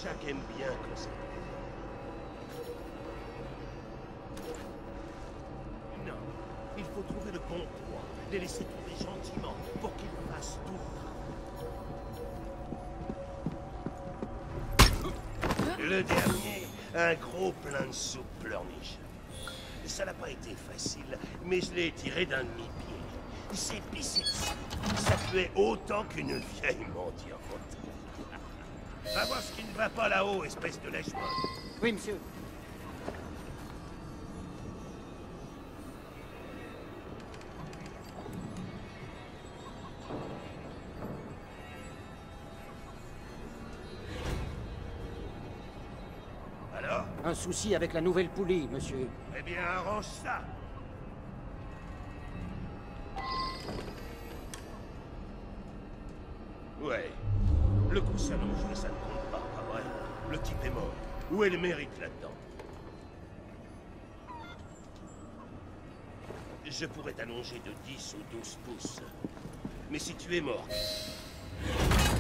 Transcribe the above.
Jack aime bien quand c'est... Non, il faut trouver le bon poids, les laisser tomber gentiment pour qu'ils fassent tout. Le dernier, un gros plein de soupe pleurniche. Ça n'a pas été facile, mais je l'ai tiré d'un demi-pied. C'est pissé dessus. Ça puait autant qu'une vieille mendiante. Va voir ce qui ne va pas là-haut, espèce de lèche-molle. Oui, monsieur. Alors? Un souci avec la nouvelle poulie, monsieur. Eh bien, arrange ça. Ouais. Le coussin non joué, ça ne compte pas, pas vrai? Le type est mort. Où est le mérite là-dedans? Je pourrais t'allonger de 10 ou 12 pouces. Mais si tu es mort...